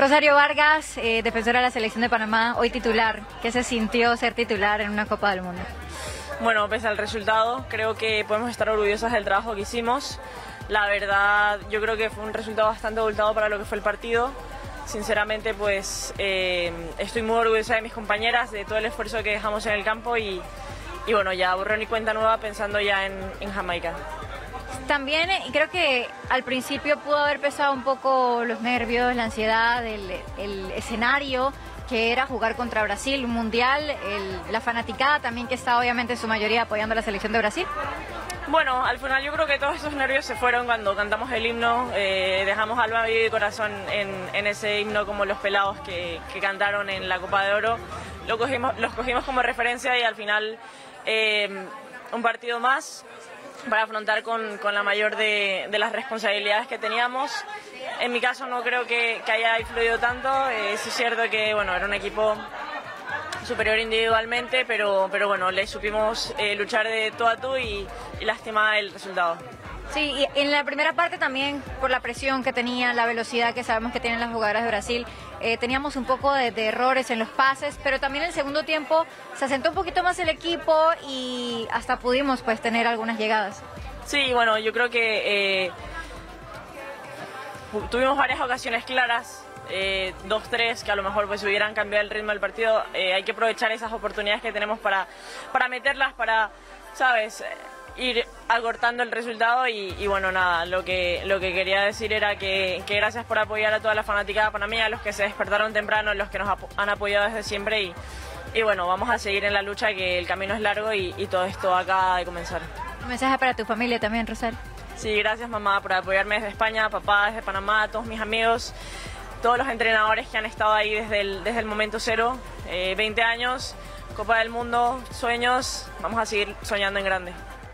Rosario Vargas, defensora de la selección de Panamá, hoy titular. ¿Qué se sintió ser titular en una Copa del Mundo? Bueno, pese al resultado, creo que podemos estar orgullosas del trabajo que hicimos. La verdad, yo creo que fue un resultado bastante abultado para lo que fue el partido. Sinceramente, pues estoy muy orgullosa de mis compañeras, de todo el esfuerzo que dejamos en el campo y bueno, ya borrón y cuenta nueva pensando ya en Jamaica. También creo que al principio pudo haber pesado un poco los nervios, la ansiedad, el escenario que era jugar contra Brasil, un mundial, la fanaticada también que está obviamente en su mayoría apoyando a la selección de Brasil. Bueno, al final yo creo que todos esos nervios se fueron cuando cantamos el himno, dejamos alma, vida y corazón en ese himno como los pelados que cantaron en la Copa de Oro, los cogimos como referencia y al final un partido más para afrontar con la mayor de las responsabilidades que teníamos. En mi caso no creo que haya influido tanto, sí es cierto que bueno, era un equipo superior individualmente, pero bueno, le supimos luchar de tú a tú y lastimar el resultado. Sí, y en la primera parte también, por la presión que tenían, la velocidad que sabemos que tienen las jugadoras de Brasil, teníamos un poco de errores en los pases, pero también en el segundo tiempo se asentó un poquito más el equipo y hasta pudimos pues tener algunas llegadas. Sí, bueno, yo creo que tuvimos varias ocasiones claras, 2-3 que a lo mejor pues hubieran cambiado el ritmo del partido. Hay que aprovechar esas oportunidades que tenemos para meterlas, para, ¿sabes?, ir acortando el resultado y bueno, nada, lo que quería decir era que gracias por apoyar a toda la fanaticada panameña, a los que se despertaron temprano, los que nos han apoyado desde siempre y bueno, vamos a seguir en la lucha, que el camino es largo y todo esto acaba de comenzar. Un mensaje para tu familia también, Rosario. Sí, gracias mamá por apoyarme desde España, papá desde Panamá, todos mis amigos, todos los entrenadores que han estado ahí desde el momento cero, 20 años, Copa del Mundo, sueños, vamos a seguir soñando en grande.